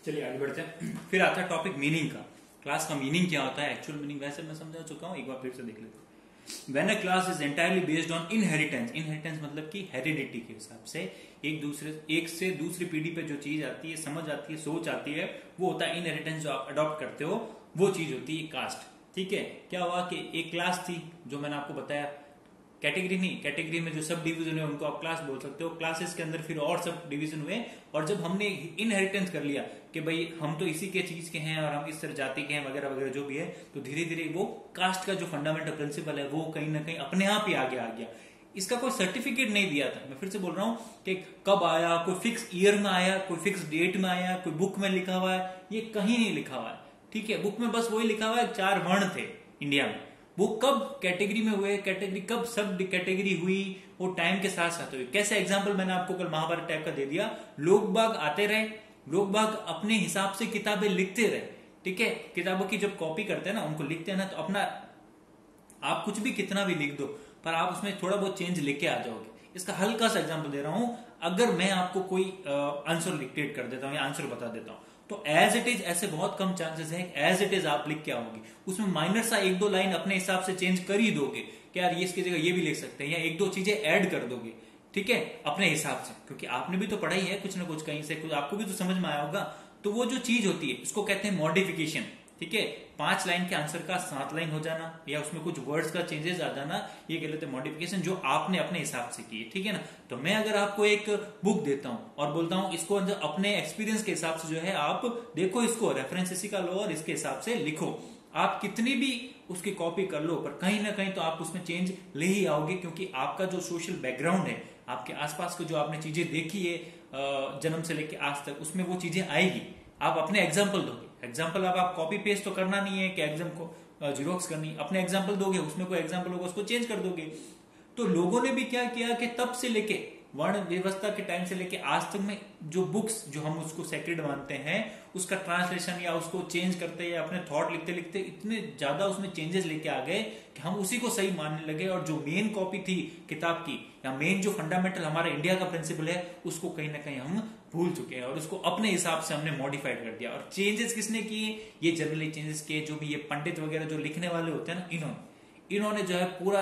चलिए आगे बढ़ते हैं। फिर आता है टॉपिक मीनिंग का। क्लास का मीनिंग क्या होता है, एक्चुअल मीनिंग वैसे मैं समझा चुका हूं, एक बार फिर से देख लेते हैं। When a class is entirely based on inheritance, inheritance मतलब कि हेरिडिटी के हिसाब से एक से दूसरी पीढ़ी पे जो चीज आती है, समझ आती है, सोच आती है, वो होता है इनहेरिटेंस। जो आप अडॉप्ट करते हो वो चीज होती है कास्ट। ठीक है, क्या हुआ कि एक क्लास थी जो मैंने आपको बताया, कैटेगरी नहीं, कैटेगरी में जो सब डिवीजन है उनको आप क्लास बोल सकते हो। क्लासेस के अंदर फिर और सब डिवीजन हुए, और जब हमने इनहेरिटेंस कर लिया कि भाई हम तो इसी के चीज के हैं और हम इस तरह जाति के हैं वगैरह वगैरह जो भी है, तो धीरे धीरे वो कास्ट का जो फंडामेंटल प्रिंसिपल है वो कहीं ना कहीं अपने आप ही आगे आ गया। इसका कोई सर्टिफिकेट नहीं दिया था। मैं फिर से बोल रहा हूं कि कब आया, कोई फिक्स ईयर में आया, कोई फिक्स डेट में आया, कोई बुक में लिखा हुआ है, ये कहीं नहीं लिखा हुआ है। ठीक है, बुक में बस वही लिखा हुआ है 4 वर्ण थे इंडिया में। वो कब कैटेगरी में हुए, कैटेगरी कब सब कैटेगरी हुई, वो टाइम के साथ साथ हुई। कैसे एग्जांपल मैंने आपको कल महाभारत टाइप का दे दिया। लोग बाग आते रहे, लोग बाग अपने हिसाब से किताबें लिखते रहे। ठीक है, किताबों की जब कॉपी करते हैं ना, उनको लिखते हैं ना, तो अपना आप कुछ भी कितना भी लिख दो, पर आप उसमें थोड़ा बहुत चेंज लेके आ जाओगे। इसका हल्का सा एग्जांपल दे रहा हूं। अगर मैं आपको कोई आंसर डिक्टेट कर देता हूं या आंसर बता देता हूं, तो एज इट इज ऐसे बहुत कम चांसेस हैं एज इट इज आप लिख के आओगे। उसमें माइनर सा 1-2 लाइन अपने हिसाब से चेंज कर ही दोगे कि यार ये इसकी जगह ये भी लिख सकते हैं, या 1-2 चीजें ऐड कर दोगे। ठीक है, अपने हिसाब से, क्योंकि आपने भी तो पढ़ाई है कुछ ना कुछ, कहीं से कुछ आपको भी तो समझ में आया होगा। तो वो जो चीज होती है उसको कहते हैं मॉडिफिकेशन। ठीक है, 5 लाइन के आंसर का 7 लाइन हो जाना, या उसमें कुछ वर्ड्स का चेंजेस आ जाना, ये कह लेते हैं मॉडिफिकेशन, जो आपने अपने हिसाब से की है। ठीक है ना, तो मैं अगर आपको एक बुक देता हूं और बोलता हूं इसको अपने एक्सपीरियंस के हिसाब से जो है आप देखो, इसको रेफरेंस इसी का लो और इसके हिसाब से लिखो। आप कितनी भी उसकी कॉपी कर लो, पर कहीं ना कहीं तो आप उसमें चेंज ले ही आओगे, क्योंकि आपका जो सोशल बैकग्राउंड है, आपके आसपास को जो आपने चीजें देखी है जन्म से लेके आज तक, उसमें वो चीजें आएगी। आप अपने एग्जाम्पल दोगे। एग्जाम्पल आप कॉपी पेस्ट तो करना नहीं है कि एग्जाम को जीरोक्स करनी, अपने एग्जाम्पल दोगे, उसमें कोई एग्जाम्पल होगा उसको चेंज कर दोगे। तो लोगों ने भी क्या किया कि तब से लेके वर्ण व्यवस्था के टाइम से लेके आज तक में जो बुक्स जो हम उसको सेक्रेड मानते हैं, उसका ट्रांसलेशन या उसको चेंज करते या अपने थॉट लिखते लिखते इतने ज्यादा उसमें चेंजेस लेके आ गए कि हम उसी को सही मानने लगे, और जो मेन कॉपी थी किताब की या मेन जो फंडामेंटल हमारा इंडिया का प्रिंसिपल है, उसको कहीं ना कहीं हम भूल चुके हैं और उसको अपने हिसाब से हमने मॉडिफाइड कर दिया। और चेंजेस किसने किए? ये जनरली चेंजेस किए जो भी ये पंडित वगैरह जो लिखने वाले होते हैं ना, इन्होंने जो है पूरा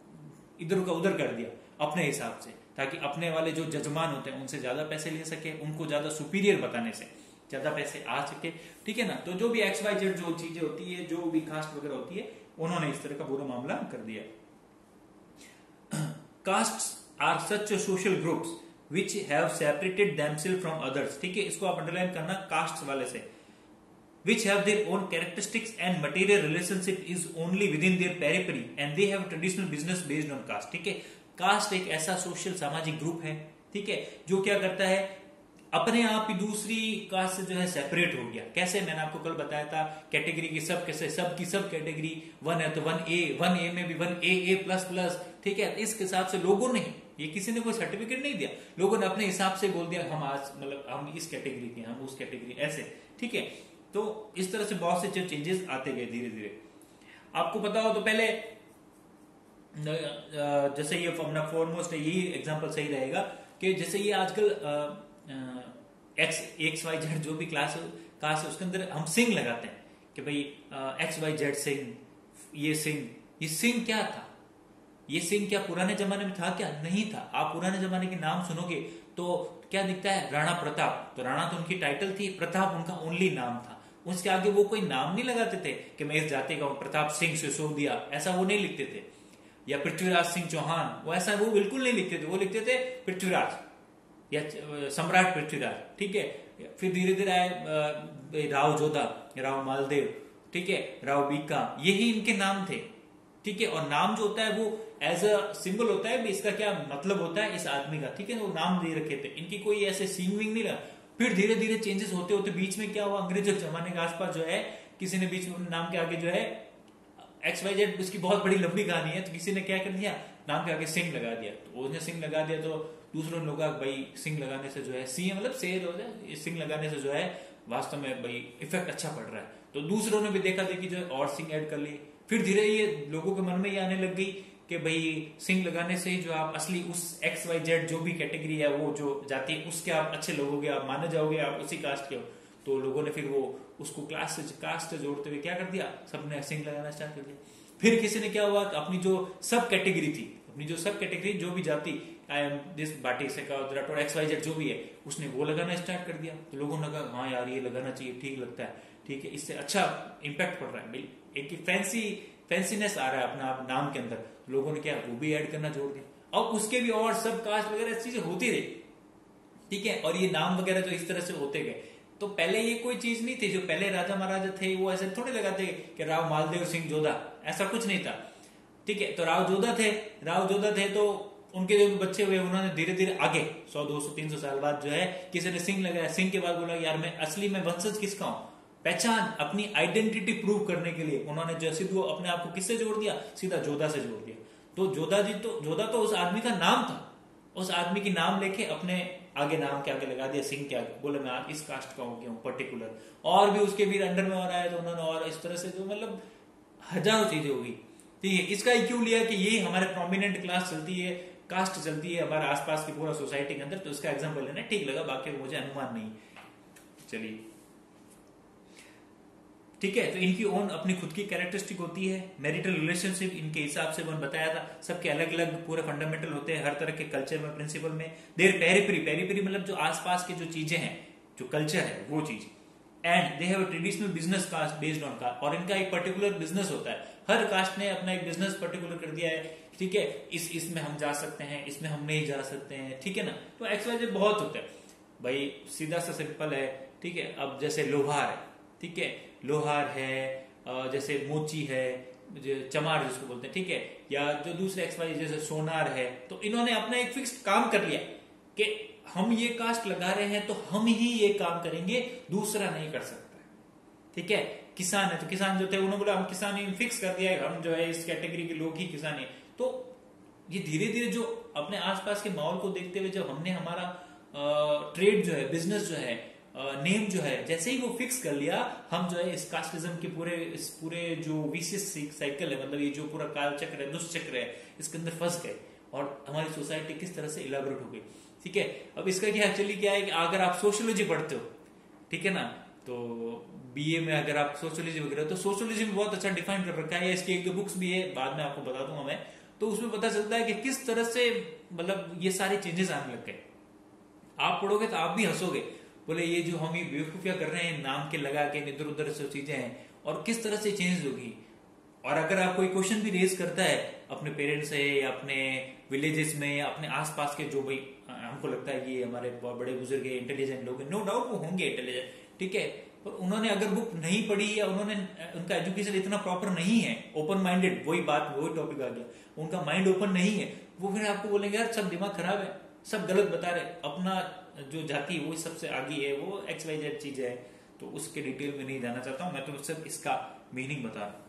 इधर का उधर कर दिया अपने हिसाब से, ताकि अपने वाले जो जजमान होते हैं उनसे ज्यादा पैसे ले सके, उनको ज्यादा सुपीरियर बताने से ज्यादा पैसे आ सके। ठीक है ना, तो जो भी XYZ जो चीजें होती है, जो भी कास्ट वगैरह होती है, उन्होंने इस तरह का पूरा मामला कर दिया। Caste are such social groups which have separated themselves from others. ठीक है, इसको आप अंडरलाइन करना कास्ट वाले से। which have their own characteristics and material relationship is only within their periphery and they have traditional business based on caste। ठीक है, cast एक ऐसा सोशल सामाजिक ग्रुप है, ठीक है, जो क्या करता है, अपने आप ही दूसरी कास्ट से जो है सेपरेट हो गया। कैसे? मैंने आपको कल बताया था कैटेगरी की सब कैसे, सब की सब कैटेगरी 1 है तो 1A में भी 1AA++। ठीक है, इस हिसाब से लोगों ने, ये किसी ने कोई सर्टिफिकेट नहीं दिया, लोगों ने अपने हिसाब से बोल दिया हम आज मतलब हम इस कैटेगरी के, हम उस कैटेगरी, ऐसे। ठीक है, तो इस तरह से बहुत से चेंजेस आते गए धीरे धीरे। आपको पता हो तो पहले जैसे ये अपना फॉरमोस्ट है, यही एग्जांपल सही रहेगा कि जैसे ये आजकल XYZ जो भी क्लास है उसके अंदर हम सिंह लगाते हैं कि भाई XYZ सिंह, ये सिंह क्या था? ये सिंह क्या पुराने जमाने में था? क्या नहीं था। आप पुराने जमाने के नाम सुनोगे तो क्या दिखता है? राणा प्रताप। तो राणा तो उनकी टाइटल थी, प्रताप उनका ओनली नाम था। उसके आगे वो कोई नाम नहीं लगाते थे कि मैं इस जाति का हूं, प्रताप सिंह सिसोदिया, ऐसा वो नहीं लिखते थे। या पृथ्वीराज सिंह चौहान, वो ऐसा वो बिल्कुल नहीं लिखते थे। वो लिखते थे पृथ्वीराज या सम्राट पृथ्वीराज। ठीक है, फिर धीरे धीरे आए राव जोधा, राव मालदेव, ठीक है, राव बीका, यही इनके नाम थे। ठीक है, और नाम जो होता है वो एज अ सिंबल होता है, इसका क्या मतलब होता है इस आदमी का। ठीक है, वो नाम दे रखे थे, इनकी कोई ऐसे सींग विंग नहीं लगा। फिर धीरे धीरे चेंजेस होते होते बीच में क्या हुआ, अंग्रेजों के जमाने के आसपास जो है किसी ने बीच में नाम के आगे जो है XYZ, उसकी बहुत बड़ी लंबी कहानी है, तो किसी ने क्या कर दिया, नाम के आगे सिंह लगा दिया। तो उसने सिंह लगा दिया तो दूसरों लोग भाई सिंह लगाने से जो है, सिंह मतलब शेर हो जाए, सिंह लगाने से जो है वास्तव में भाई इफेक्ट अच्छा पड़ रहा है। तो दूसरों ने भी देखा देखी जो है और सिंह ऐड कर ली। फिर धीरे ये लोगों के मन में ये आने लग गई कि भाई सिंह लगाने से ही जो आप असली उस XYZ जो भी कैटेगरी है, वो जो जाति है, उसके आप अच्छे लोग होगे, आप माने जाओगे, आप उसी कास्ट के हो। तो लोगों ने फिर वो उसको कास्ट से जोड़ते हुए क्या कर दिया, सबने सिंह लगाना स्टार्ट कर दिया। फिर किसी ने क्या हुआ, अपनी जो सब कैटेगरी थी, अपनी जो सब कैटेगरी जो भी जाति, आई एम दिस बाटी से का XYZ जो भी है, उसने वो लगाना स्टार्ट कर दिया। तो लोगों ने कहा हाँ यार ये लगाना चाहिए, ठीक लगता है, ठीक है, इससे अच्छा इम्पैक्ट पड़ रहा है, एक फैंसीनेस आ रहा है अपना नाम के अंदर। लोगों ने क्या वो भी ऐड करना जोड़ दिया। अब उसके भी और सब कास्ट वगैरह चीजें होती रही, ठीक है, और ये नाम वगैरह जो इस तरह से होते गए। तो पहले ये कोई चीज नहीं थी, जो पहले राजा महाराजा थे वो ऐसे थोड़े लगाते कि राव मालदेव सिंह जोधा, ऐसा कुछ नहीं था, ठीक है। तो राव जोधा थे तो उनके जो बच्चे हुए उन्होंने धीरे धीरे आगे 100 200 300 साल बाद जो है किसी ने सिंह लगाया, सिंह के बाद बोला यार मैं असली में वंशज किसका हूं, पहचान अपनी आइडेंटिटी प्रूव करने के लिए उन्होंने जैसे वो अपने आप को किससे जोड़ दिया, सीधा जोधा से जोड़ दिया। तो जोधा तो उस आदमी का नाम था, उस आदमी की नाम लेके अपने आगे नाम के आगे लगा दिया सिंह के आगे, बोले मैं इस कास्ट का हूं पर्टिकुलर। और भी उसके भी अंडर में हो रहा है तो उन्होंने और इस तरह से जो मतलब हजारों चीजें होगी, ठीक है। इसका ही क्यों लिया कि ये हमारे प्रोमिनेंट क्लास चलती है, कास्ट चलती है हमारे आसपास की पूरा सोसाइटी के अंदर, तो इसका एग्जांपल लेना ठीक लगा, बाकी मुझे अनुमान नहीं। चलिए ठीक है, तो इनकी ओन अपनी खुद की कैरेक्टरिस्टिक होती है। मैरिटल रिलेशनशिप इनके हिसाब से मैंने बताया था, सबके अलग अलग पूरे फंडामेंटल होते हैं हर तरह के कल्चर में, प्रिंसिपल में। देर पेरिफेरी मतलब जो आसपास की जो चीजें हैं, जो कल्चर है वो चीज। And they have traditional business caste based on caste, और इनका एक पर्टिकुलर बिजनेस होता है, हर कास्ट ने अपना एक बिजनेस पर्टिकुलर कर दिया है, ठीक है। इसमें हम जा सकते हैं, इसमें हम नहीं जा सकते हैं, ठीक है ना। तो XYZ बहुत होता है भाई, सीधा सा सिंपल है, ठीक है। अब जैसे लोहार है, ठीक है, लोहार है, जैसे मोची है, चमार जिसको बोलते हैं, ठीक है, या जो दूसरे XYZ जैसे सोनार है। तो इन्होंने अपना एक फिक्स्ड काम कर लिया कि हम ये कास्ट लगा रहे हैं तो हम ही ये काम करेंगे, दूसरा नहीं कर सकता, ठीक है। किसान है तो किसान जो थे उन्होंने बोला हम किसान ही फिक्स कर दिया है, हम जो है इस कैटेगरी के लोग ही किसान है। तो ये धीरे धीरे जो अपने आसपास के माहौल को देखते हुए जब हमने हमारा ट्रेड जो है, बिजनेस जो है, नेम जो है, जैसे ही वो फिक्स कर लिया, हम जो है इस कास्टिज्म के पूरे जो विशियस साइकिल है, मतलब ये जो पूरा काल चक्र है, दुष्चक्र है, इसके अंदर फंस गए और हमारी सोसाइटी किस तरह से इलाबोरेट हो गई, ठीक है। अब इसका क्या एक्चुअली क्या है कि अगर आप सोशियोलॉजी पढ़ते हो, ठीक है ना, तो BA में अगर आप सोशियोलॉजी वगैरह, तो सोशियोलॉजी में बहुत अच्छा डिफाइन कर रखा है, इसकी एक दो बुक्स भी है, बाद में आपको बता दूंगा मैं। तो उसमें पता चलता है कि किस तरह से मतलब ये सारे चेंजेस आने लग गए। आप पढ़ोगे तो आप भी हंसोगे, बोले ये जो हम ये बेवकूफियां कर रहे हैं नाम के लगा के इधर उधर से चीजें हैं, और किस तरह से चेंज होगी। और अगर आप कोई क्वेश्चन भी रेज करता है अपने पेरेंट्स से या अपने विलेजेस में या अपने आसपास के जो भाई हमको लगता है कि ये हमारे बड़े बुजुर्ग इंटेलिजेंट लोग हैं, नो डाउट वो होंगे इंटेलिजेंट, ठीक है, पर उन्होंने अगर बुक नहीं पढ़ी या उनका एजुकेशन इतना प्रॉपर नहीं है, ओपन माइंडेड, वही टॉपिक आ गया, उनका माइंड ओपन नहीं है, वो फिर आपको बोलेंगे यार सब दिमाग खराब है, सब गलत बता रहे, अपना जो जाति वो सबसे आगे है, वो XYZ चीज है। तो उसके डिटेल में नहीं जाना चाहता हूं, मैं तो सिर्फ इसका मीनिंग बता रहा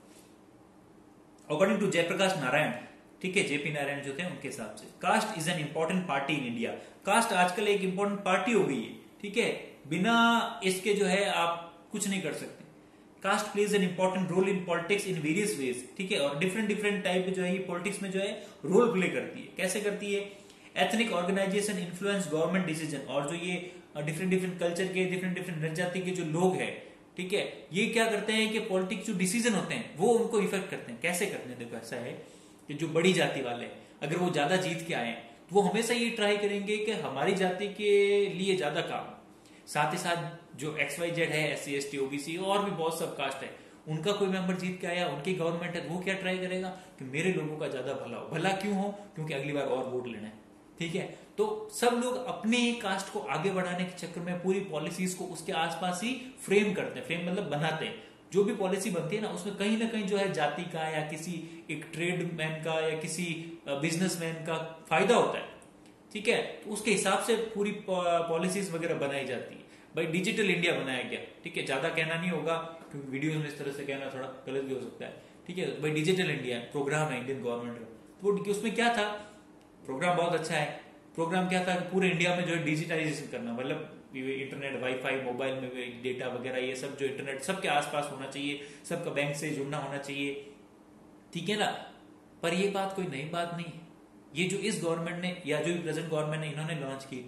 हूं। अकॉर्डिंग टू जयप्रकाश नारायण, ठीक है, JP नारायण जो थे उनके हिसाब से caste is an important party in India. Caste आजकल एक इंपॉर्टेंट पार्टी हो गई है, ठीक है, बिना इसके जो है आप कुछ नहीं कर सकते। Caste plays an important role in politics in various ways, ठीक है, और डिफरेंट टाइप जो है ये पॉलिटिक्स में जो है रोल प्ले करती है। कैसे करती है? Ethnic organisation influence government decision, और जो ये डिफरेंट कल्चर के डिफरेंट जनजाति के जो लोग हैं, ठीक है, ये क्या करते हैं कि पॉलिटिक्स जो डिसीजन होते हैं वो उनको इफेक्ट करते हैं। कैसे करते हैं? देखो ऐसा है कि जो बड़ी जाति वाले अगर वो ज्यादा जीत के आए तो वो हमेशा ये ट्राई करेंगे कि हमारी जाति के लिए ज्यादा काम, साथ ही साथ जो XYZ है, SC ST OBC और भी बहुत सब कास्ट है, उनका कोई मेंबर जीत के आया, उनकी गवर्नमेंट है, वो क्या ट्राई करेगा कि मेरे लोगों का ज्यादा भला हो। भला क्यों हो? क्योंकि अगली बार और वोट लेना है, ठीक है। तो सब लोग अपने ही कास्ट को आगे बढ़ाने के चक्कर में पूरी पॉलिसीज को उसके आसपास ही फ्रेम करते हैं। फ्रेम मतलब बनाते हैं। जो भी पॉलिसी बनती है ना, उसमें कहीं ना कहीं जो है जाति का या किसी एक ट्रेडमैन का या किसी बिजनेसमैन का फायदा होता है, ठीक है। तो उसके हिसाब से पूरी पॉलिसीज वगैरह बनाई जाती है। भाई डिजिटल इंडिया बनाया गया, ठीक है, ज्यादा कहना नहीं होगा क्योंकि वीडियोस में इस तरह से कहना थोड़ा गलत भी हो सकता है, ठीक है। भाई डिजिटल इंडिया प्रोग्राम है इंडियन गवर्नमेंट का, तो उसमें क्या था? प्रोग्राम बहुत अच्छा है। प्रोग्राम क्या था? पूरे इंडिया में जो है डिजिटाइजेशन करना, मतलब इंटरनेट, वाईफाई, मोबाइल में डेटा वगैरह, ये सब जो इंटरनेट सबके आसपास होना चाहिए, सबका बैंक से जुड़ना होना चाहिए, ठीक है ना। पर ये बात कोई नई बात नहीं है। ये जो इस गवर्नमेंट ने या जो प्रेजेंट गवर्नमेंट ने इन्होंने लॉन्च की थी,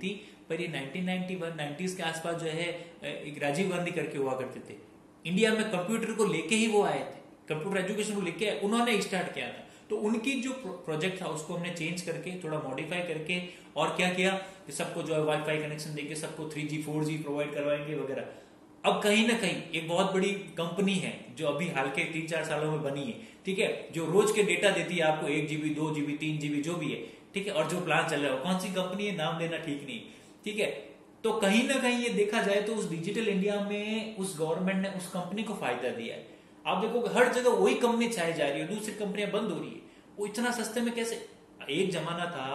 पर ये 1991 90s के आसपास जो है एक राजीव गांधी करके हुआ करते थे, इंडिया में कंप्यूटर को लेके ही वो आए थे, कंप्यूटर एजुकेशन को लेके उन्होंने स्टार्ट किया था। तो उनकी जो प्रोजेक्ट था उसको हमने चेंज करके थोड़ा मॉडिफाई करके और क्या किया कि सबको जो है वाईफाई कनेक्शन देके सबको 3G 4G प्रोवाइड करवाएंगे वगैरह। अब कहीं ना कहीं एक बहुत बड़ी कंपनी है जो अभी हाल के 3-4 सालों में बनी है, ठीक है, जो रोज के डेटा देती है आपको 1 GB 2 GB 3 GB जो भी है, ठीक है, और जो प्लान चल रहा है कौन सी कंपनी है नाम लेना ठीक नहीं, ठीक है। तो कहीं ना कहीं ये देखा जाए तो उस डिजिटल इंडिया में उस गवर्नमेंट ने उस कंपनी को फायदा दिया है। आप देखोगे हर जगह वही कंपनी छाई जा रही है, दूसरी कंपनियां बंद हो रही है। वो इतना सस्ते में कैसे, एक जमाना था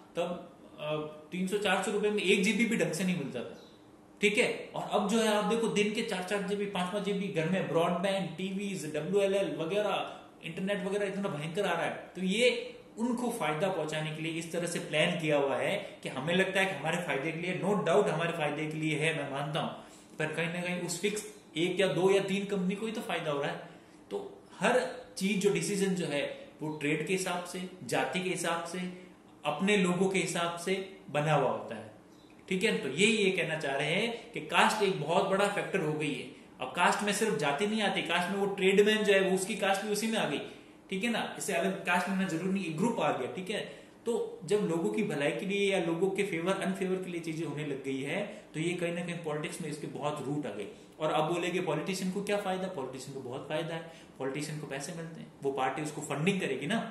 तब 300-400 रुपए में 1 GB भी ढंग से नहीं मिलता था, ठीक है। और अब जो है आप देखो दिन के 4-4 GB 5-5 GB घर में ब्रॉडबैंड, टीवीज, WLL वगैरह, इंटरनेट वगैरह इतना भयंकर आ रहा है। तो ये उनको फायदा पहुंचाने के लिए इस तरह से प्लान किया हुआ है कि हमें लगता है कि हमारे फायदे के लिए, नो डाउट हमारे फायदे के लिए है, मैं मानता हूं, पर कहीं ना कहीं उस फिक्स 1 या 2 या 3 कंपनी को ही तो फायदा हो रहा है। तो हर चीज जो डिसीजन जो है वो ट्रेड के हिसाब से, जाति के हिसाब से, अपने लोगों के हिसाब से बना हुआ होता है, ठीक है। तो यही ये कहना चाह रहे हैं कि कास्ट एक बहुत बड़ा फैक्टर हो गई है। अब कास्ट में सिर्फ जाति नहीं आती, कास्ट में वो ट्रेडमैन जो है वो उसकी कास्ट भी उसी में आ गई, ठीक है ना, इससे अलग कास्ट में जरूरी नहीं, ग्रुप आ गया, ठीक है। तो जब लोगों की भलाई के लिए या लोगों के फेवर अनफेवर के लिए चीजें होने लग गई है तो ये कहीं ना कहीं पॉलिटिक्स में इसके बहुत रूट आ गए। और अब बोलेंगे पॉलिटिशियन को क्या फायदा, पॉलिटिशियन को बहुत फायदा है, पॉलिटिशियन को पैसे मिलते हैं, वो पार्टी उसको फंडिंग करेगी ना।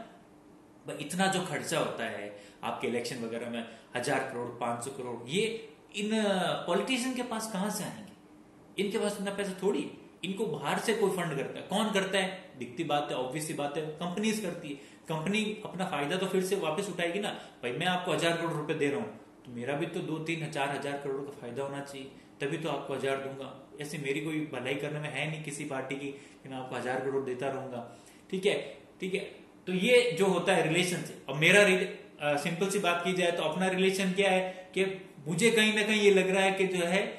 इतना जो खर्चा होता है आपके इलेक्शन वगैरह में 1000 करोड़ 500 करोड़, ये इन पॉलिटिशियन के पास कहां से आएंगे, इनके पास इतना पैसा थोड़ी, इनको बाहर से कोई फंड करता है। कौन करता है, दिखती बात है, ऑब्वियस सी बात है, कंपनीज करती है। कंपनी अपना फायदा तो फिर से वापस उठाएगी ना, भाई मैं आपको 1000 करोड़ रुपए दे रहा हूं तो मेरा भी तो 2-3-4 करोड़ का फायदा होना चाहिए, तभी तो आपको 1000 दूंगा। ऐसे मेरी कोई भलाई करने में है नहीं किसी पार्टी की कि मैं आपको 1000 करोड़ देता रहूंगा, ठीक है, ठीक है। तो ये जो होता है रिलेशन से, अब मेरा सिंपल सी बात की जाए तो अपना रिलेशन क्या है कि मुझे कहीं ना कहीं ये लग रहा है कि जो है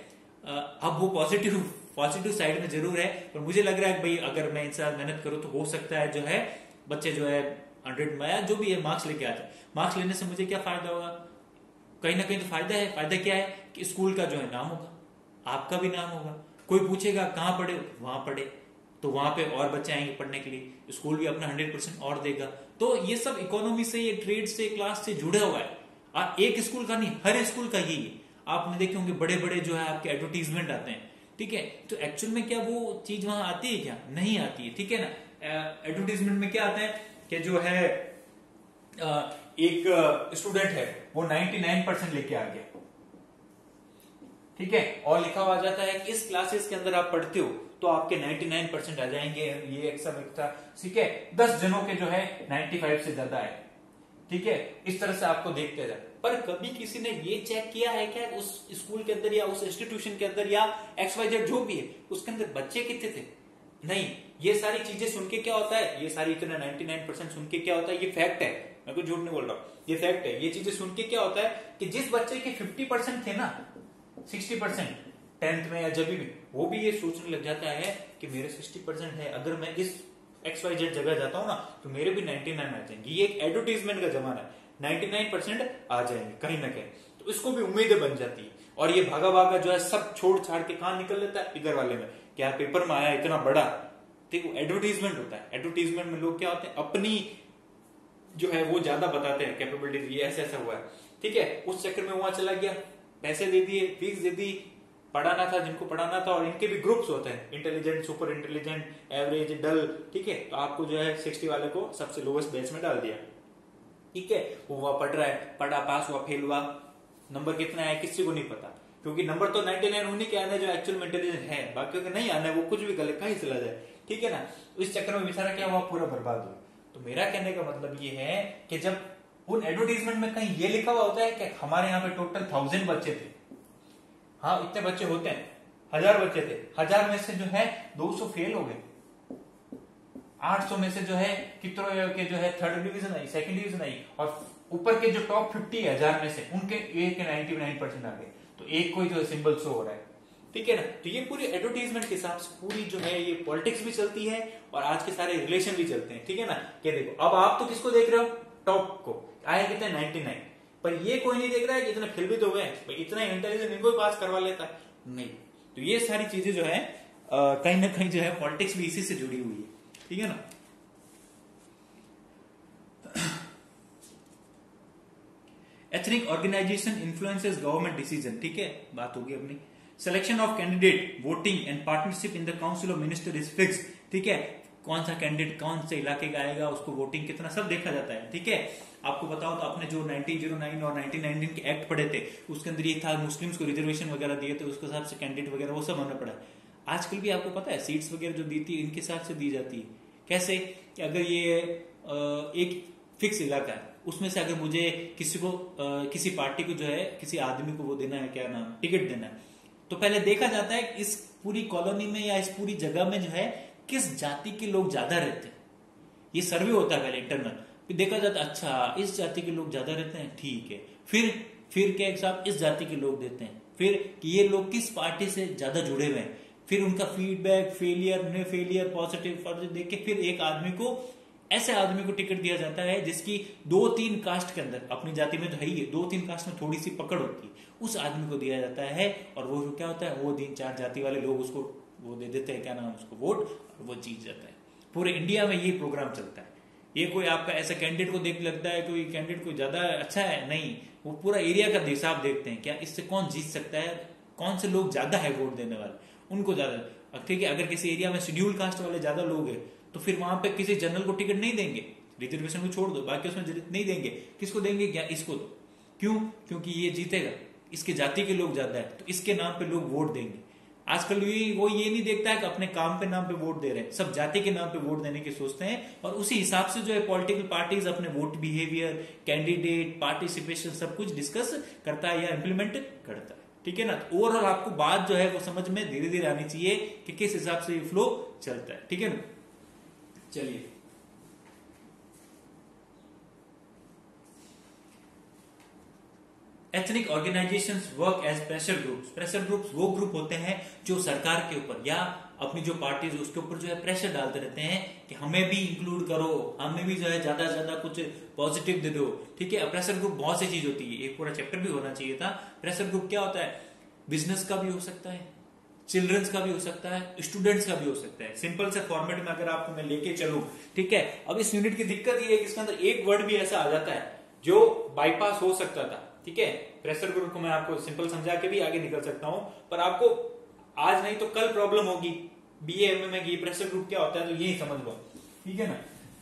अब वो पॉजिटिव साइड में जरूर है, पर मुझे लग रहा है कि भाई अगर मैं इंसान मेहनत करूं तो हो सकता है जो है बच्चे जो है 100 में या जो भी है मार्क्स लेके आ जाए। मार्क्स लेने से मुझे क्या फायदा होगा, कहीं ना कहीं तो फायदा है। फायदा क्या है कि स्कूल का जो है नाम होगा, आपका भी नाम होगा, कोई पूछेगा कहाँ पढ़े, वहां पढ़े, तो वहां पे और बच्चे आएंगे पढ़ने के लिए, स्कूल भी अपना 100% और देगा। तो ये सब इकोनॉमी से, ये ट्रेड से, क्लास से जुड़ा हुआ है। एक स्कूल का नहीं, हर स्कूल का यही है। आपने देखे होंगे बड़े बड़े जो है आपके एडवर्टीजमेंट आते हैं, ठीक है। तो एक्चुअल में क्या वो चीज वहां आती है, क्या नहीं आती है, ठीक है ना। एडवर्टीजमेंट में क्या आता है कि जो है एक स्टूडेंट है वो 99% लेके आ गया, ठीक है, और लिखा हुआ जाता है कि इस क्लासेस के अंदर आप पढ़ते हो तो आपके 99% आ जाएंगे, ये एक्स्ट्रा, ठीक है। 10 जनों के जो है 95 से ज्यादा है, ठीक है। इस तरह से आपको देखते जाए, पर कभी किसी ने ये चेक किया है क्या उस स्कूल के अंदर या उस इंस्टीट्यूशन के अंदर या XYZ जो भी है उसके अंदर बच्चे कितने थे? नहीं। ये सारी चीजें सुन के क्या होता है, ये सारी इतना 99% सुन के क्या होता है, ये फैक्ट है, मैं कुछ झूठ नहीं बोल रहा हूं, ये फैक्ट है। ये चीजें सुन के क्या होता है कि जिस बच्चे के 50% थे ना, 60% 10th में या जब भी, वो भी ये सोचने लग जाता है कि मेरे 60% है, अगर मैं इस XYZ जगह जाता हूं ना तो मेरे भी 99 आ जाएंगे। ये एक एडवर्टीजमेंट का जमाना है, 99% आ जाएंगे कहीं ना कहीं, तो इसको भी उम्मीदें बन जाती है। और ये भागा भागा जो है सब छोड़ छाड़ के कहां निकल लेता है, इधर वाले में, क्या पेपर में आया इतना बड़ा, देखो एडवर्टीजमेंट होता है। एडवर्टीजमेंट में लोग क्या होते हैं, अपनी जो है वो ज्यादा बताते हैं कैपेबिलिटीज, ये ऐसा ऐसा हुआ है, ठीक है। उस चक्कर में वहां चला गया, पैसे दे दिए, फीस दे दी, पढ़ाना था जिनको पढ़ाना था, और इनके भी ग्रुप्स होते हैं, intelligent, super intelligent, average, dull, ठीक है। तो आपको जो है 60 वाले को सबसे लोवेस्ट बैच में डाल दिया, ठीक है। वो वहां पढ़ रहा है, पढ़ा, पास हुआ, फेल हुआ, नंबर कितना है किसी को नहीं पता, क्योंकि नंबर तो 99 उन्हीं के आने जो एक्चुअल में इंटेलिजेंट है, बाकी नहीं आना है, वो कुछ भी कर ले, कहीं चला जाए, ठीक है ना। इस चक्कर में बेचारा क्या हुआ, पूरा बर्बाद हुआ। तो मेरा कहने का मतलब ये है कि जब उन एडवर्टीजमेंट में कहीं ये लिखा हुआ होता है कि हमारे यहाँ पे टोटल 1000 बच्चे थे, हाँ इतने बच्चे होते हैं, 1000 बच्चे थे, 1000 में से जो है 200 फेल हो गए, 800 में से जो है कितनों के जो है 3rd डिवीजन आई, 2nd डिवीजन आई, और ऊपर के जो टॉप 50 1000 में से उनके एक के 99% आ गए। तो एक कोई जो सिंबल शो हो रहा है, ठीक है ना। तो ये पूरी एडवर्टीजमेंट के हिसाब से पूरी जो है ये पॉलिटिक्स भी चलती है और आज के सारे रिलेशन भी चलते हैं, ठीक है ना। क्या देखो, अब आप तो किसको देख रहे हो, टॉप को, आए कितने 99, पर ये कोई नहीं देख रहा है कि इतना फिर भी तो गए, इतना इंटेलिजेंट इनको भी पास करवा लेता है, नहीं। तो ये सारी चीजें जो है कहीं ना कहीं जो है पॉलिटिक्स भी इसी से जुड़ी हुई है, ठीक है ना। Ethnic organisation influences government decision, ठीक है, बात होगी अपनी। Selection of candidate, voting and partnership in the council of minister is fix, ठीक है, कौन सा कैंडिडेट कौन से इलाके का आएगा, उसको वोटिंग कितना, सब देखा जाता है, ठीक है। आपको बताओ तो आपने जो 1909 और 1919 के एक्ट पढ़े थे उसके अंदर ये था, मुस्लिम्स को रिजर्वेशन वगैरह दिए थे, उसके हिसाब से कैंडिडेट वगैरह वो सब हमें पड़ा है। आजकल भी आपको पता है सीट्स वगैरह जो दी थी इनके हिसाब से दी जाती है। कैसे कि अगर ये एक फिक्स इलाका है, उसमें से अगर मुझे किसी को किसी पार्टी को जो है किसी आदमी को वो देना है, क्या नाम, टिकट देना है, तो पहले देखा जाता है इस पूरी कॉलोनी में या इस पूरी जगह में जो है किस जाति के लोग ज्यादा रहते हैं। ये सर्वे होता है पहले इंटरनल, फिर देखा जाता है अच्छा इस जाति के लोग ज्यादा रहते हैं, ठीक है, फिर क्या साहब इस जाति के लोग देते हैं, फिर कि ये लोग किस पार्टी से ज्यादा जुड़े हुए हैं, फिर उनका फीडबैक, फेलियर, पॉजिटिव देख के फिर एक आदमी को, ऐसे आदमी को टिकट दिया जाता है जिसकी 2-3 कास्ट के अंदर, अपनी जाति में तो है ही, 2-3 कास्ट में थोड़ी सी पकड़ होती है, उस आदमी को दिया जाता है। और वो क्या होता है, वो 3-4 जाति वाले लोग उसको वो दे देते हैं, क्या नाम, उसको वोट, और वो जीत जाता है। पूरे इंडिया में ये प्रोग्राम चलता है। ये कोई आपका ऐसा कैंडिडेट को देख लगता है कोई कैंडिडेट कोई ज्यादा अच्छा है, नहीं, वो पूरा एरिया का हिसाब देखते हैं, क्या इससे कौन जीत सकता है, कौन से लोग ज्यादा है वोट देने वाले, उनको ज्यादा, ठीक है। अगर किसी एरिया में शेड्यूल कास्ट वाले ज्यादा लोग हैं तो फिर वहां पे किसी जनरल को टिकट नहीं देंगे, रिजर्वेशन को छोड़ दो, बाकी उसमें नहीं देंगे, किसको देंगे, क्या इसको दो। क्यों? क्योंकि ये जीतेगा, इसके जाति के लोग ज्यादा है, तो इसके नाम पे लोग वोट देंगे। आजकल वो ये नहीं देखता है कि अपने काम पे नाम पे वोट दे रहे हैं, सब जाति के नाम पे वोट देने की सोचते हैं, और उसी हिसाब से जो है पॉलिटिकल पार्टीज अपने वोट बिहेवियर, कैंडिडेट, पार्टिसिपेशन सब कुछ डिस्कस करता है या इंप्लीमेंट करता है, ठीक है ना। ओवरऑल आपको बात जो है वो समझ में धीरे धीरे आनी चाहिए कि किस हिसाब से ये फ्लो चलता है, ठीक है ना। चलिए, ethnic organisations work as pressure groups. Pressure groups वो ग्रुप होते हैं जो सरकार के ऊपर या अपनी जो पार्टीज उसके ऊपर जो है प्रेशर डालते रहते हैं कि हमें भी इंक्लूड करो, हमें भी जो है ज्यादा से ज्यादा कुछ पॉजिटिव दे दो, ठीक है। प्रेशर ग्रुप बहुत सी चीज होती है, एक पूरा चैप्टर भी होना चाहिए था। प्रेशर ग्रुप क्या होता है, बिजनेस का भी हो सकता है, चिल्ड्रंस का भी हो सकता है, स्टूडेंट्स का भी हो सकता है। सिंपल से फॉर्मेट में अगर आपको मैं लेके चलूं, ठीक है। अब इस यूनिट की दिक्कत ये है कि इसके अंदर एक वर्ड भी ऐसा आ जाता है जो बाईपास हो सकता था, ठीक है। प्रेशर ग्रुप को मैं आपको सिंपल समझा के भी आगे निकल सकता हूं, पर आपको आज नहीं तो कल प्रॉब्लम होगी बीए एमए में कि प्रेशर ग्रुप क्या होता है, तो यही समझ लो, ठीक है ना।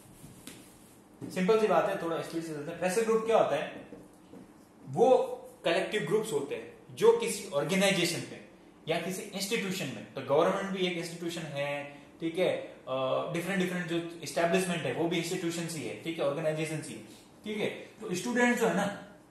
सिंपल सी बात है, थोड़ा स्पीड से चलते हैं। प्रेशर ग्रुप क्या होता है, वो कलेक्टिव ग्रुप्स होते हैं जो किसी ऑर्गेनाइजेशन पे या किसी इंस्टीट्यूशन में, तो गवर्नमेंट भी एक इंस्टीट्यूशन है, ठीक है, डिफरेंट जो एस्टेब्लिशमेंट है वो भी इंस्टीट्यूशन ही है, ठीक है, ऑर्गेनाइजेशन ही है, ठीक है। तो स्टूडेंट जो है ना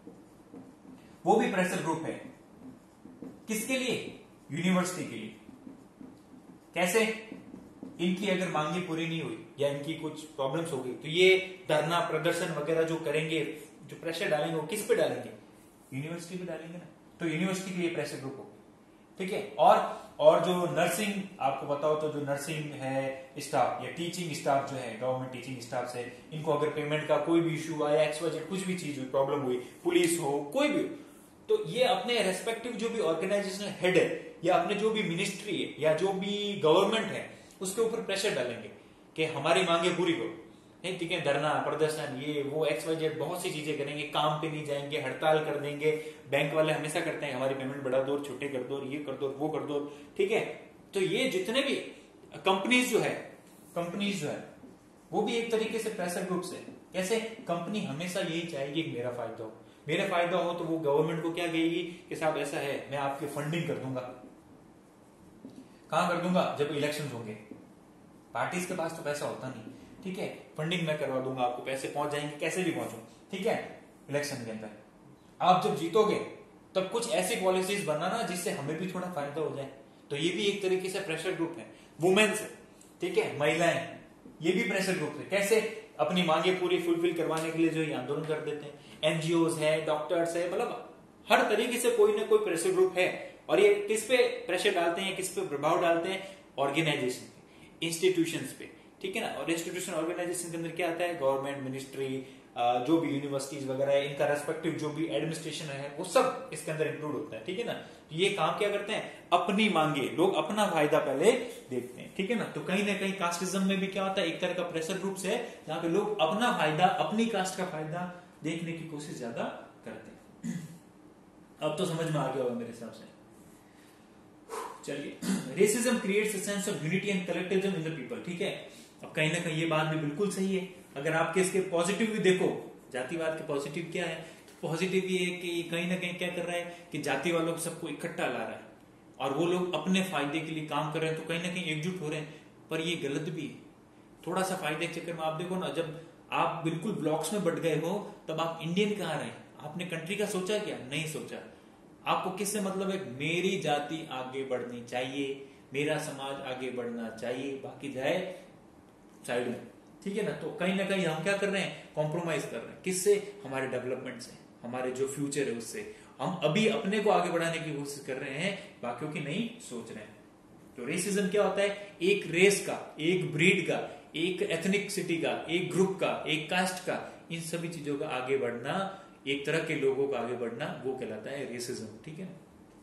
वो भी प्रेशर ग्रुप है, किसके लिए, यूनिवर्सिटी के लिए। कैसे, इनकी अगर मांगे पूरी नहीं हुई या इनकी कुछ प्रॉब्लम्स हो गई तो ये धरना प्रदर्शन वगैरह जो करेंगे, जो प्रेशर डालेंगे वो किस पे डालेंगे, यूनिवर्सिटी पे डालेंगे ना, तो यूनिवर्सिटी के लिए प्रेशर ग्रुप होगी, ठीक है। और जो नर्सिंग, आपको बताओ तो जो नर्सिंग है स्टाफ या टीचिंग स्टाफ जो है, गवर्नमेंट टीचिंग स्टाफ से, इनको अगर पेमेंट का कोई भी इशू आया, XYZ कुछ भी चीज हुई, प्रॉब्लम हुई, पुलिस हो, कोई भी, तो ये अपने रेस्पेक्टिव जो भी ऑर्गेनाइजेशनल हेड है या अपने जो भी मिनिस्ट्री है या जो भी गवर्नमेंट है उसके ऊपर प्रेशर डालेंगे कि हमारी मांगे पूरी करो, नहीं, ठीक है। धरना प्रदर्शन ये वो XYZ बहुत सी चीजें करेंगे, काम पे नहीं जाएंगे, हड़ताल कर देंगे। बैंक वाले हमेशा करते हैं हमारी पेमेंट बढ़ा दो, छोटे कर दो, ये कर दो, वो कर दो, ठीक है। तो ये जितने भी कंपनीज जो है वो भी एक तरीके से प्रेशर ग्रुप से। कैसे, कंपनी हमेशा यही चाहेगी कि मेरा फायदा हो, तो वो गवर्नमेंट को क्या कहेगी कि साहब ऐसा है, मैं आपकी फंडिंग कर दूंगा। कहां कर दूंगा, जब इलेक्शन होंगे, पार्टीज के पास तो पैसा होता नहीं, ठीक है, फंडिंग मैं करवा दूंगा, आपको पैसे पहुंच जाएंगे, कैसे भी पहुंचो, ठीक है। इलेक्शन के अंदर आप जब जीतोगे तब कुछ ऐसी पॉलिसीज बनाना जिससे हमें भी थोड़ा फायदा हो जाए, तो ये भी एक तरीके से प्रेशर ग्रुप है। वुमेन्स, ठीक है, महिलाएं, ये भी प्रेशर ग्रुप है। कैसे, अपनी मांगे पूरी फुलफिल करवाने के लिए जो ये आंदोलन कर देते हैं। एनजीओज है, डॉक्टर्स है, मतलब हर तरीके से कोई ना कोई प्रेशर ग्रुप है। और ये किस पे प्रेशर डालते हैं, किस पे प्रभाव डालते हैं, ऑर्गेनाइजेशन पे, इंस्टीट्यूशंस पे, ठीक है ना। और इंस्टीट्यूशन ऑर्गेनाइजेशन के अंदर क्या आता है, गवर्नमेंट, मिनिस्ट्री, जो भी यूनिवर्सिटीज वगैरह है, इनका रेस्पेक्टिव जो भी एडमिनिस्ट्रेशन है, वो सब इसके अंदर इंक्लूड होता है, ठीक है ना। ये काम क्या करते हैं, अपनी मांगे, लोग अपना फायदा पहले देखते हैं, ठीक है ना। तो कहीं ना कहीं कास्टिज्म में भी क्या होता है, एक तरह का प्रेशर ग्रुप्स है जहां पे लोग अपना फायदा, अपनी कास्ट का फायदा देखने की कोशिश ज्यादा करते हैं। अब तो समझ में आ गया होगा मेरे हिसाब से। चलिए, racism creates a sense of unity and collectivism in the people, ठीक है। अब कहीं ना कहीं ये बात भी बिल्कुल सही है। अगर आपके इसके पॉजिटिव भी देखो, जातिवाद के पॉजिटिव क्या है, तो पॉजिटिव ये है कि कहीं ना कहीं क्या कर रहा है कि जाति वालों को सबको इकट्ठा ला रहा है और वो लोग अपने फायदे के लिए काम कर रहे हैं, तो कहीं ना कहीं एकजुट हो रहे हैं। पर ये गलत भी है। थोड़ा सा फायदे के चक्कर में आप देखो ना, जब आप बिल्कुल ब्लॉक्स में बट गए हो तब आप इंडियन कहाँ रहे, आपने कंट्री का सोचा क्या, नहीं सोचा। आपको किससे मतलब है, मेरी जाति आगे बढ़नी चाहिए, मेरा समाज आगे बढ़ना चाहिए, बाकी जाए साइड में, ठीक है ना। तो कहीं ना कहीं हम क्या कर रहे हैं, कॉम्प्रोमाइज कर रहे हैं, किससे, हमारे डेवलपमेंट से, हमारे जो फ्यूचर है उससे। हम अभी अपने को आगे बढ़ाने की कोशिश कर रहे हैं, बाकियों की नहीं सोच रहे हैं। तो रेसिज्म क्या होता है, एक रेस का, एक ब्रीड का, एक एथनिसिटी का, एक ग्रुप का, एक कास्ट का, इन सभी चीजों का आगे बढ़ना, एक तरह के लोगों का आगे बढ़ना, वो कहलाता है रेसिज्म, ठीक है।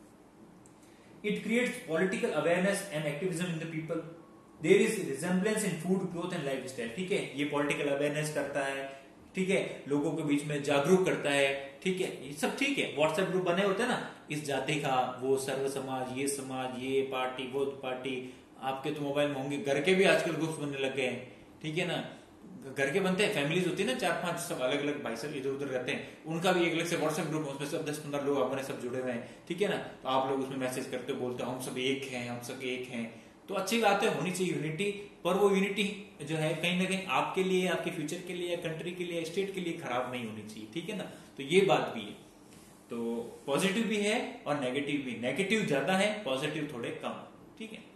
It creates political awareness and activism in the people. There is resemblance in food growth and life style, ठीक है। ये पॉलिटिकल अवेयरनेस करता है, ठीक है, लोगों के बीच में जागरूक करता है, ठीक है, ये सब ठीक है। व्हाट्सएप ग्रुप बने होते हैं ना, इस जाति का, वो सर्व समाज, ये पार्टी, वो पार्टी। आपके तो मोबाइल में होंगे, घर के भी आजकल ग्रुप्स बनने लग गए हैं, ठीक है ना। घर के बनते हैं, फैमिलीज होती है ना, 4-5 सब अलग अलग भाई सब इधर उधर रहते हैं, उनका भी एक अलग से व्हाट्सएप ग्रुप, उसमें सब 10-15 लोग अपने सब जुड़े हुए हैं, ठीक है ना। तो आप लोग उसमें मैसेज करते बोलते हम सब एक हैं, हम सब एक हैं। तो अच्छी बात है, होनी चाहिए यूनिटी, पर वो यूनिटी जो है कहीं ना कहीं आपके लिए, आपके फ्यूचर के लिए, कंट्री के लिए, स्टेट के लिए खराब नहीं होनी चाहिए, ठीक है ना। तो ये बात भी है। तो पॉजिटिव भी है और नेगेटिव भी। नेगेटिव ज्यादा है, पॉजिटिव थोड़े कम, ठीक है।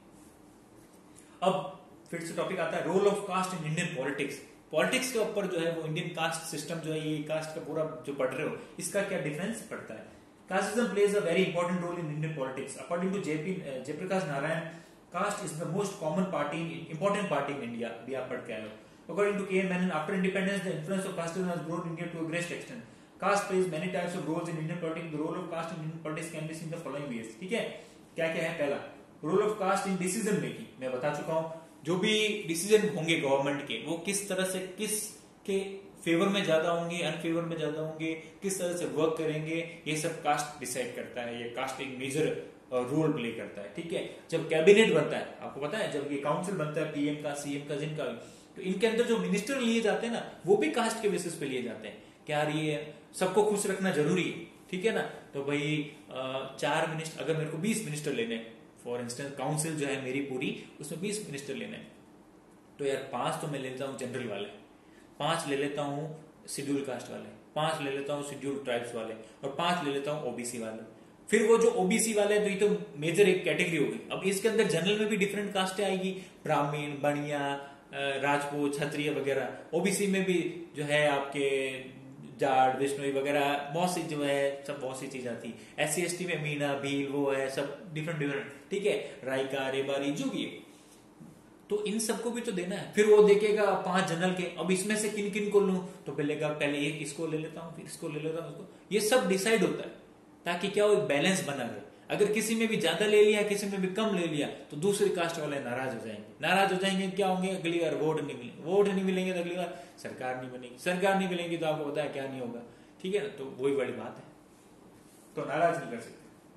अब फिर से टॉपिक आता है role of caste in Indian politics. Politics के ऊपर जो है वो इंडियन कास्ट सिस्टम जो है, ये कास्ट का पूरा जो पढ़ रहे हो, इसका क्या डिफरेंस पड़ता है। Casteism plays a very important role in Indian politics. According to Jayaprakash Narayan, caste is the most common party, important party in India. भी आप पढ़ के आए हो। According to K. Menon, after independence, the influence of casteism has grown in India to a great extent. Caste plays many types of roles in Indian politics. The role of caste in Indian politics can be seen in the following ways. ठीक है, क्या क्या है। पहला, role of caste in decision making, मैं बता चुका हूं। जो भी डिसीजन होंगे गवर्नमेंट के, वो किस तरह से, किस के फेवर में ज्यादा होंगे, अनफेवर में ज्यादा होंगे, किस तरह से वर्क करेंगे, ये सब कास्ट डिसाइड करता है। ये कास्ट एक मेजर रोल प्ले करता है, ठीक है। जब कैबिनेट बनता है, आपको पता है, जब ये काउंसिल बनता है, पीएम का, सीएम का, जिनका, तो इनके अंदर जो मिनिस्टर लिए जाते हैं ना, वो भी कास्ट के बेसिस पे लिए जाते हैं। क्या ये सबको खुश रखना जरूरी है, ठीक है ना। तो भाई 4 मिनिस्टर, अगर मेरे को 20 मिनिस्टर लेने, फॉर इंस्टेंस काउंसिल जो है मेरी पूरी, उसमें 20 मिनिस्टर लेने, तो यार 5 तो मैं लेता हूँ जनरल वाले, 5 ले लेता हूँ शेड्यूल कास्ट वाले, 5 ले लेता हूँ शेड्यूल ट्राइब्स वाले, और 5 ले लेता हूँ ओबीसी वाले। फिर वो जो ओबीसी वाले हैं, तो ये तो मेजर एक कैटेगरी होगी। अब इसके अंदर जनरल में भी डिफरेंट कास्टें आएगी, ब्राह्मण, बनिया, राजपूत, क्षत्रिय वगैरह। ओबीसी में भी जो है आपके जाट, विष्णुई वगैरह, बहुत सी जो है, सब बहुत सी चीज आती है। SC/ST में मीणा, भील, वो है सब डिफरेंट डिफरेंट, ठीक है, रायका, रेबारी, जो भी है। तो इन सबको भी तो देना है। फिर वो देखेगा 5 जनरल के, अब इसमें से किन किन को लूं, तो पहले एक इसको ले लेता हूं, फिर इसको ले लेता हूं, उसको। ये सब डिसाइड होता है ताकि क्या हो, एक बैलेंस बना रहे। अगर किसी में भी ज्यादा ले लिया, किसी में भी कम ले लिया, तो दूसरे कास्ट वाले नाराज हो जाएंगे। नाराज हो जाएंगे, क्या होंगे, अगली बार वोट नहीं मिलेंगे, वोट नहीं मिलेंगे तो अगली बार सरकार नहीं बनेगी, सरकार नहीं मिलेगी तो आपको पता है क्या नहीं होगा, ठीक है ना। तो वही बड़ी बात है, तो नाराज नहीं कर सकते।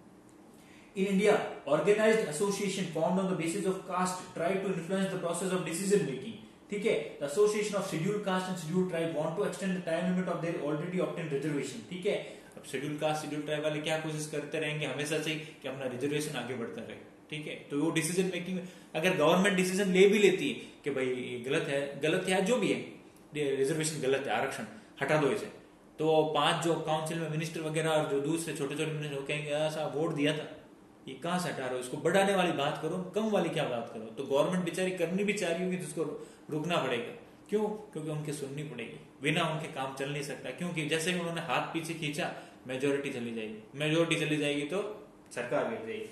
In India, organized association formed on the basis of caste tried to influence the process of decision making. ठीक है, the association of scheduled caste and scheduled tribe want to extend the time limit of their already obtained reservation. ठीक है, अब schedule caste, schedule tribe वाले क्या कोशिश करते रहेंगे हमेशा से कि अपना रिजर्वेशन आगे बढ़ता रहे, ठीक है। तो वो डिसीजन मेकिंग में, अगर गवर्नमेंट डिसीजन ले भी लेती है कि भाई गलत है जो भी है, रिजर्वेशन गलत है, आरक्षण हटा दो इसे, तो 5 जो काउंसिल में मिनिस्टर वगैरह और जो दूसरे छोटे छोटे मिनिस्टर कहेंगे ऐसा वोट दिया था, ये कहां से हटा रहे हो, इसको बढ़ाने वाली बात करो, कम वाली क्या बात करो। तो गवर्नमेंट बेचारी करनी भी चाह रही होगी तो उसको रुकना पड़ेगा। क्यों? क्योंकि उनकी सुननी पड़ेगी, बिना उनके काम चल नहीं सकता। क्योंकि जैसे ही उन्होंने हाथ पीछे खींचा, मेजोरिटी चली जाएगी तो सरकार गिर जाएगी।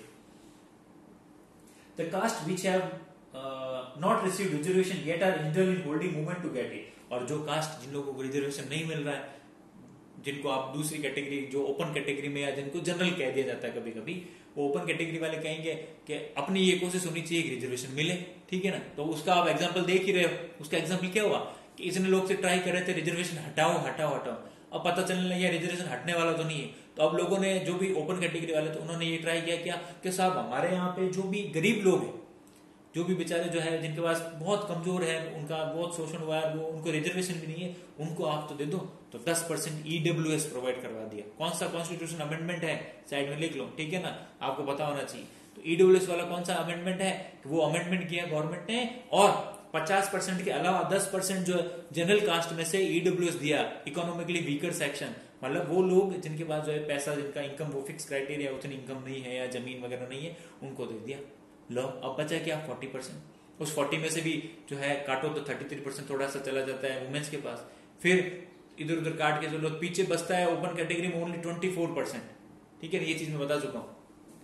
The caste which have not received reservation yet are internally holding movement to get it. और जो कास्ट जिन लोगों को रिजर्वेशन नहीं मिल रहा है, जिनको आप दूसरी कैटेगरी जो ओपन कैटेगरी में या जिनको जनरल कह दिया जाता है कभी कभी, वो ओपन कैटेगरी वाले कहेंगे कि अपनी ये कोशिश होनी चाहिए कि रिजर्वेशन मिले, ठीक है ना। तो उसका आप एग्जांपल देख ही रहे हो, उसका एग्जांपल क्या हुआ कि इतने लोग से ट्राई कर रहे थे रिजर्वेशन हटाओ हटाओ हटाओ, अब पता चलने लगा रिजर्वेशन हटने वाला तो नहीं है। तो अब लोगों ने जो भी ओपन कैटेगरी वाले थे उन्होंने ये ट्राई किया क्या कि साहब हमारे यहाँ पे जो भी गरीब लोग हैं, जो भी बेचारे जो है जिनके पास बहुत कमजोर है, उनका बहुत शोषण हुआ है, वो उनको रिजर्वेशन भी नहीं है, उनको आप तो दे दो। तो 10% EWS प्रोवाइड करवा दिया। कौन सा कॉन्स्टिट्यूशन अमेंडमेंट है साइड में लिख लो, ठीक है ना, आपको पता होना चाहिए। तो EWS वाला कौन सा अमेंडमेंट है, वो अमेंडमेंट किया गवर्नमेंट ने, और 50% के अलावा 10% जो जनरल कास्ट में से EWS दिया, इकोनॉमिकली वीकर सेक्शन, मतलब वो लोग जिनके पास जो है पैसा, जिनका इनकम वो फिक्स क्राइटेरिया उतनी इनकम नहीं है या जमीन वगैरह नहीं है, उनको दे दिया। लो अब बचा क्या 40%। उस 40 में से भी जो है काटो तो 33% थोड़ा सा चला जाता है वुमेन्स के पास, फिर इधर उधर काट के जो लोग पीछे बचता है ओपन कैटेगरी में ओनली 24%, ठीक है, ये चीज मैं बता चुका हूं।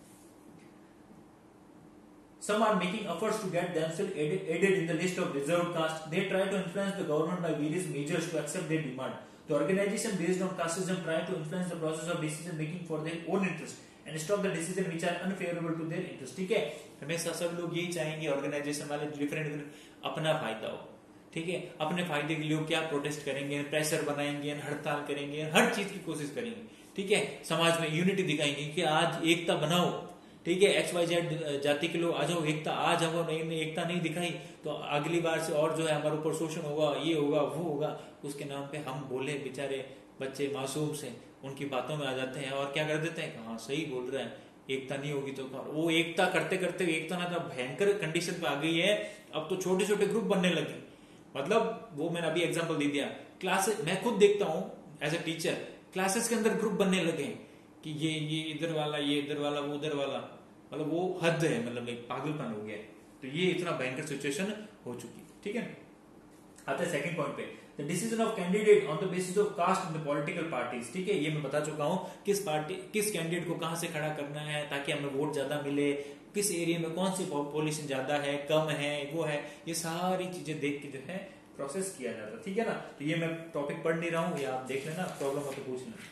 Some are making efforts to get themselves added in the list of reserved caste. They try to influence the government by various measures to accept their demand. The organization based on casteism try to influence the process of decision making for their own interest and stop the decision which are unfavorable to their interest. ठीक है, हमेशा सब लोग यही चाहेंगे, organisation वाले different अपना फायदा हो, ठीक है, अपने फायदे के लिए क्या प्रोटेस्ट करेंगे, प्रेशर बनाएंगे, हड़ताल करेंगे, हर चीज की कोशिश करेंगे, ठीक है, समाज में यूनिटी दिखाएंगे कि आज एकता बनाओ, ठीक है, XYZ जाति के लोग आ जाओ, एकता आ जाओ, नहीं एकता नहीं दिखाई तो अगली बार से और जो है हमारे ऊपर शोषण होगा, ये होगा वो होगा, उसके नाम पे हम बोले बेचारे बच्चे मासूम से उनकी बातों में आ जाते हैं और क्या कर देते हैं, हाँ सही बोल रहे हैं, एकता नहीं होगी तो वो एकता करते करते एकता ना भयंकर कंडीशन पे आ गई है। अब तो छोटे छोटे ग्रुप बनने लगे, मतलब वो मैंने अभी एग्जाम्पल दे दिया, क्लासेस मैं खुद देखता हूँ एज ए टीचर, क्लासेस के अंदर ग्रुप बनने लगे कि ये इधर वाला, ये इधर वाला, वो उधर वाला, मतलब वो हद है, मतलब एक पागलपन हो गया। तो ये इतना भयंकर सिचुएशन हो चुकी, ठीक है। आते हैं सेकंड पॉइंट पे, the decision of candidate on the basis of caste in the political parties, ठीक है, ये मैं बता चुका हूं किस पार्टी किस कैंडिडेट को कहां से खड़ा करना है ताकि हमें वोट ज्यादा मिले, किस एरिया में कौन सी पॉपुलेशन ज्यादा है कम है वो है, ये सारी चीजें देख के जो है प्रोसेस किया जाता, ठीक है ना। तो ये मैं टॉपिक पढ़ नहीं रहा हूं, ये आप देख लेना, प्रॉब्लम हो तो पूछ लेना।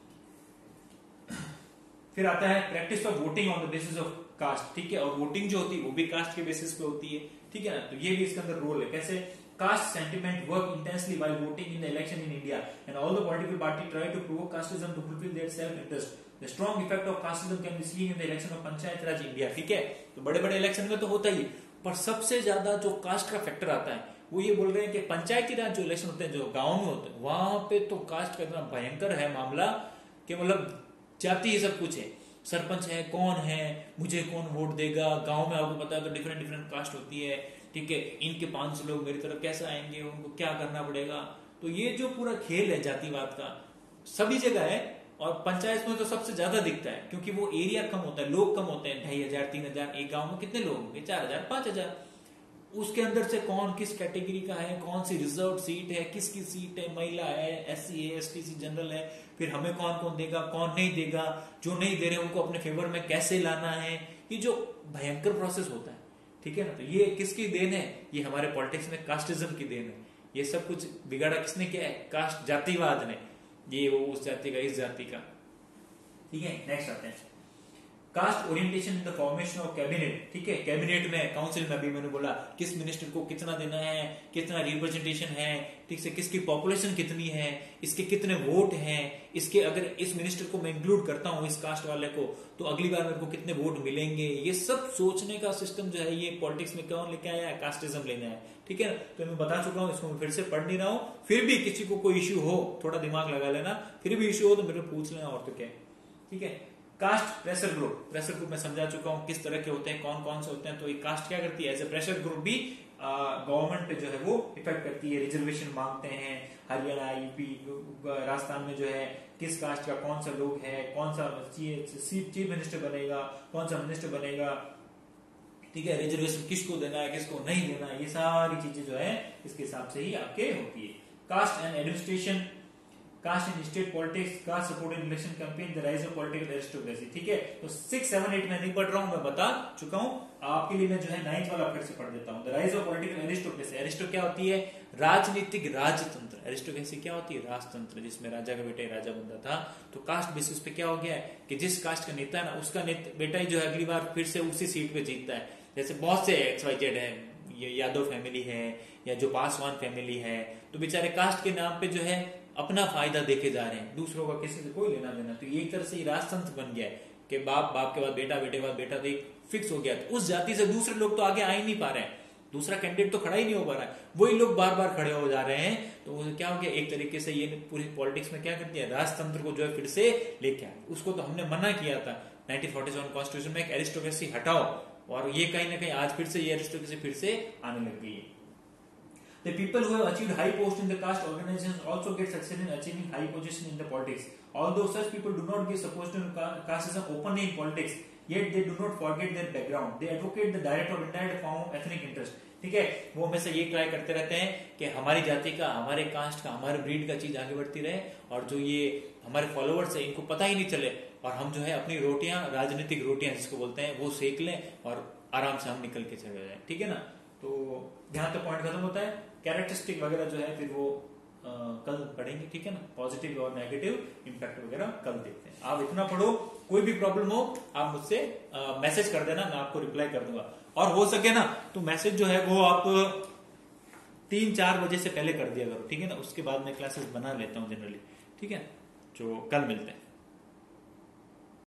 फिर आता है practice of voting on the basis of caste, ठीक है, और वोटिंग जो होती है वो भी कास्ट के बेसिस पे होती है, ठीक है ना। तो ये भी इसके अंदर रोल है, कैसे caste sentiment work intensely while voting in the election in India and all the political party try to provoke casteism to fulfil their self interest. The strong effect of casteism can be seen in the election of panchayat raj India, ठीक है। तो बड़े बड़े election में तो होता ही, पर सबसे ज्यादा जो कास्ट का फैक्टर आता है वो ये बोल रहे हैं कि पंचायती राज जो इलेक्शन होते हैं जो गांव में होते हैं वहां पे तो कास्ट का इतना भयंकर है मामला कि मतलब जाति ही सब कुछ है, सरपंच है कौन है, मुझे कौन वोट देगा, गांव में आपको पता है तो डिफरेंट डिफरेंट कास्ट होती है, ठीक है, इनके 500 लोग मेरी तरफ कैसे आएंगे, उनको क्या करना पड़ेगा। तो ये जो पूरा खेल है जातिवाद का सभी जगह है, और पंचायत में तो सबसे ज्यादा दिखता है क्योंकि वो एरिया कम होता है, लोग कम होते हैं, 2500 3000, एक गांव में कितने लोग होंगे 4000 5000, उसके अंदर से कौन किस कैटेगरी का है, कौन सी रिजर्व सीट है, किसकी सीट है, महिला है, SC है, ST जनरल है, फिर हमें कौन कौन देगा कौन नहीं देगा, जो नहीं दे रहे उनको अपने फेवर में कैसे लाना है, ये जो भयंकर प्रोसेस होता है, ठीक है ना। तो ये किसकी देन है, ये हमारे पॉलिटिक्स में कास्टिज्म की देन है। ये सब कुछ बिगाड़ा किसने किया है, कास्ट जातिवाद ने, ये वो उस जाति का इस जाति का, ठीक है। नेक्स्ट आते हैं caste orientation in the formation of cabinet, ठीक है, कैबिनेट में काउंसिल में भी मैंने बोला किस मिनिस्टर को कितना देना है, कितना रिप्रेजेंटेशन है, ठीक से किसकी पॉपुलेशन कितनी है, इसके कितने वोट हैं, इसके अगर इस मिनिस्टर को मैं इंक्लूड करता हूं इस कास्ट वाले को तो अगली बार मेरे को कितने वोट मिलेंगे, ये सब सोचने का सिस्टम जो है ये पॉलिटिक्स में कौन लेके आया है, कास्टिज्म लेना है, ठीक है। तो मैं बता चुका हूं, इसको मैं फिर से पढ़ नहीं रहा हूं, फिर भी किसी को कोई इश्यू हो थोड़ा दिमाग लगा लेना, फिर भी इश्यू हो तो मेरे को पूछ लेना, और तो क्या, ठीक है। कास्ट प्रेशर ग्रुप मैं समझा चुका हूं किस तरह के होते हैं, कौन कौन से होते हैं। तो एक कास्ट क्या करती है, एज ए प्रेशर ग्रुप भी गवर्नमेंट पे जो है वो इफेक्ट करती है, रिजर्वेशन मांगते हैं, हरियाणा यूपी राजस्थान में जो है किस कास्ट का कौन सा लोग है, कौन सा चीफ मिनिस्टर बनेगा, कौन सा मिनिस्टर बनेगा, ठीक है, रिजर्वेशन किसको देना है किसको नहीं देना है, ये सारी चीजें जो है इसके हिसाब से ही आपके होती है। Caste and administration, caste in state politics, caste support in election campaign, the rise of political aristocracy. ठीक है, तो 6, 7, 8 मैं नहीं पढ़ रहा हूं, मैं बता चुका हूं। आपके लिए मैं जो है 9th वाला फिर से पढ़ देता हूं। The rise of political aristocracy. Aristo क्या होती है? राजनीतिक राजतंत्र। एरिस्टोक्रेसी क्या होती है? राजतंत्र, जिसमें राजा का बेटा ही राजा बनता था। तो कास्ट बेसिस पे क्या हो गया है कि जिस कास्ट का नेता है ना, उसका बेटा ही जो है अगली बार फिर से उसी सीट पे जीतता है। जैसे बहुत से XYZ है, ये यादव फैमिली है या जो पासवान फैमिली है, तो बेचारे कास्ट के नाम पे जो है अपना फायदा देखे जा रहे हैं, दूसरों का किसी से कोई लेना देना। तो ये एक तरह से राजतंत्र बन गया है कि बाप के बाद बेटा, बेटे के बाद बेटा, तो एक फिक्स हो गया। तो उस जाति से दूसरे लोग तो आगे आ ही नहीं पा रहे हैं, दूसरा कैंडिडेट तो खड़ा ही नहीं हो पा रहा है, वही लोग बार बार खड़े हो जा रहे हैं। तो क्या हो गया, एक तरीके से ये पूरी पॉलिटिक्स में क्या कर दिया, राजतंत्र को जो है फिर से लेके आए। उसको तो हमने मना किया था 1947 कॉन्स्टिट्यूशन में, एरिस्टोक्रेसी हटाओ, और ये कहीं ना कहीं आज फिर से ये एरिस्टोक्रेसी फिर से आने लग गई है। The people who have achieved high post in the caste organizations also get success in achieving high position in the politics. Although such people do not give support to casteism openly in politics, yet they do not forget their background. They advocate the direct or indirect form of ethnic interest. ठीक है, वो हमेशा ये try करते रहते हैं कि हमारी जाति का, हमारे कास्ट का, हमारे ब्रीड का चीज आगे बढ़ती रहे, और जो ये हमारे फॉलोअर्स है इनको पता ही नहीं चले, और हम जो है अपनी रोटियां, राजनीतिक रोटियां जिसको बोलते हैं, वो सेक लें और आराम से हम निकल के चले जाए। ठीक है ना, तो यहाँ तक पॉइंट खत्म होता है। कैरेक्टरिस्टिक वगैरह जो है फिर वो कल पढ़ेंगे। ठीक है ना, पॉजिटिव और नेगेटिव इम्पैक्ट वगैरह कल देखते हैं। आप इतना पढ़ो, कोई भी प्रॉब्लम हो आप मुझसे मैसेज कर देना, मैं आपको रिप्लाई कर दूंगा। और हो सके ना तो मैसेज जो है वो आप 3-4 बजे से पहले कर दिया करो। ठीक है ना, उसके बाद मैं क्लासेस बना लेता हूँ जनरली। ठीक है, जो कल मिलते हैं।